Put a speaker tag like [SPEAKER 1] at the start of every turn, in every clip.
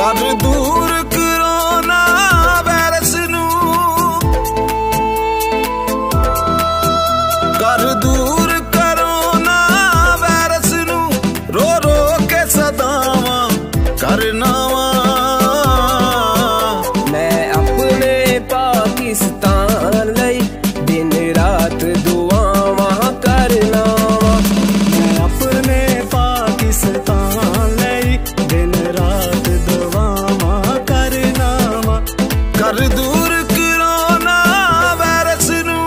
[SPEAKER 1] कर दूर corona virus नू, कर दूर कोरोना वायरस नू, रो रो के सदावां करना वा।
[SPEAKER 2] मैं अपने पाकिस्तान लई दिन रात दुआवां करना वा।
[SPEAKER 3] मैं अपने पाकिस्तान लई दिन रात दुआवां करना वा।
[SPEAKER 1] कर दूर कोरोना वायरस नू,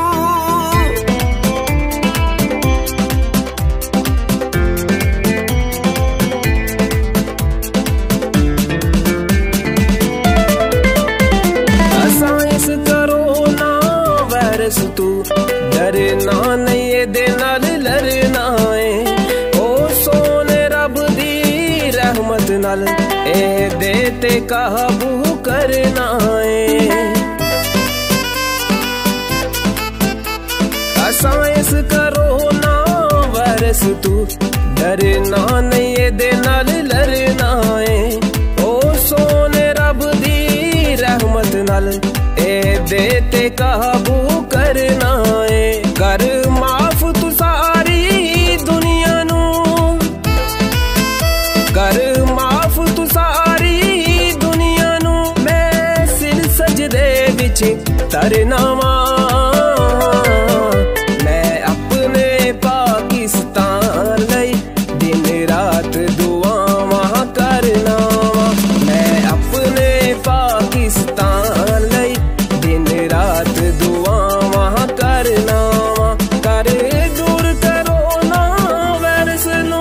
[SPEAKER 2] साइंस कोरोना वायरस तू डरना नहीं, एदे नाल लड़ना है। ओ सोने रब दी रहमत नाल एदे ते काबू करना है। साइंस कोरोना वायरस तू डरना नहीं, एदे नाल लड़ना है। ओ सोने रब दी रहमत नाल एदे ते काबू करना है। कर माफ तू सारी दुनिया नू, कर माफ तू सारी दुनिया नू। मैं सिर सजदे विच तरना वा। मैं अपने पाकिस्तान लई दिन रात दुआवां करना वा। मैं अपने पाकिस्तान लई दिन रात दुआवां करना वा। कर दूर कोरोना वायरस नू,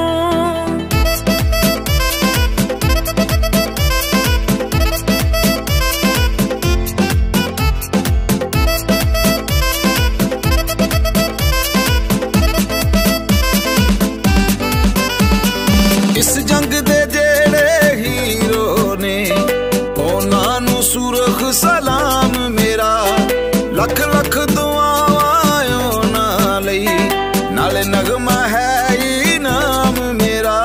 [SPEAKER 1] इस जंग दे जेड़े हीरो ने उन्हां नू सुरख सलाम मेरा। लख लख दुआवां उन्हां लई, नाले नगमा है इनाम मेरा।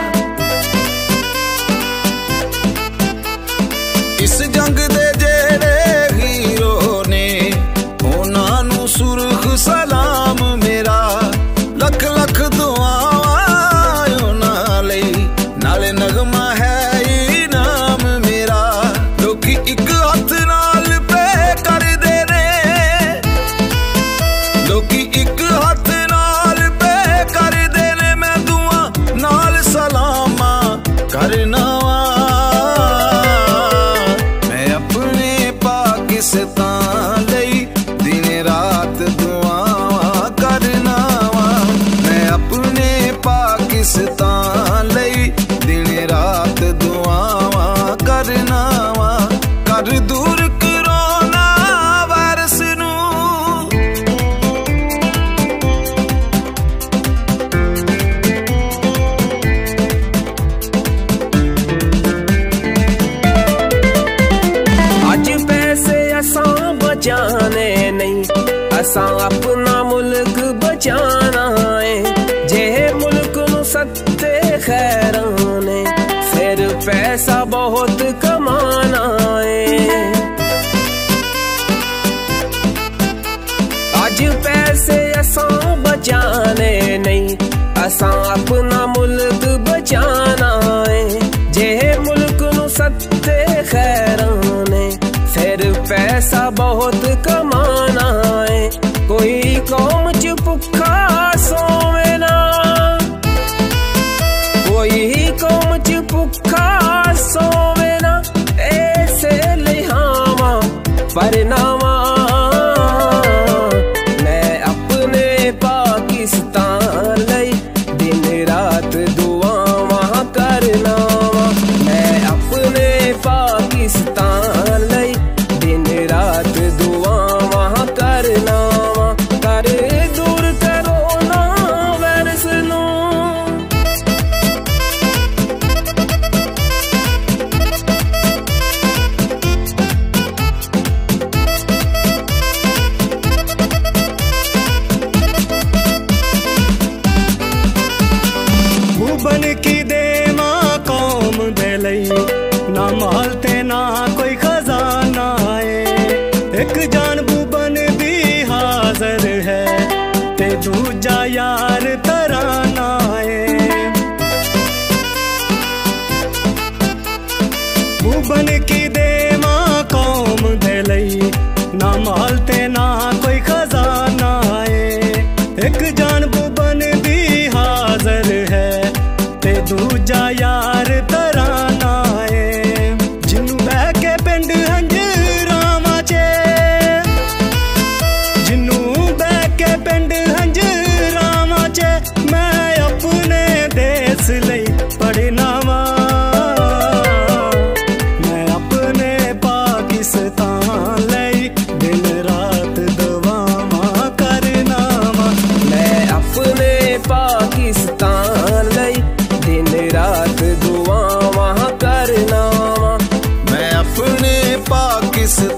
[SPEAKER 1] इस जंग दे जेड़े हीरो ने उन्हां नू सुरख सलाम मेरा। लख लख दुआवां उन्हां लई, नाले नगमा है इनाम मेरा। लोकी इक हथ नाल पे करदे ने, लोकी इक हथ नाल पे करदे ने। मैं दुआ नाल सलामा करना वा। मैं अपने पाकिस्तान लई दिन रात दुआवां करना वा। मैं अपने पाकिस्तान लई दिन रात दुआवां करना वा। कर दूर कोरोना वायरस नू,
[SPEAKER 2] अज पैसे असां बचाने नहीं, असां अपना मुल्क बचाना है। जे मुल्क नू सत्ते खैरां ने, फिर पैसा बहुत कमाना है। अज पैसे असां बचाने नहीं, असां अपना मुल्क बचाना है। जे मुल्क नू सत्ते खैरां ने, फिर पैसा बहुत कमाना है। कोई कौम च भुखा सोवे ना, कोई कौम च भुखा सोवे ना। ऐसे लिहावा परनावा। मैं अपने पाकिस्तान लई दिन रात दुआवां करना वा। मैं अपने पाकिस्तान लई दिन रात दुआवां करना वा। कर दूर कोरोना वायरस नू,
[SPEAKER 3] ना माल ते ना कोई खजाना है। एक जानबू बन दी हाजर है ते दूजा यार तराना है। बन की देवा कौम दे लई ना माल ते ना कोई खजाना है। एक जानबू बन दी हाजर है ते दूजा यार तराना है। जिन्नू बह के पिंड हंजरावां च, जिन्नू बह के पिंड हंजरावां च मैं अपने देश लई पढ़ना वा।
[SPEAKER 2] पाकिस्तान लई दिन रात दुआवां करना वा।
[SPEAKER 1] मैं अपने पाकिस्तान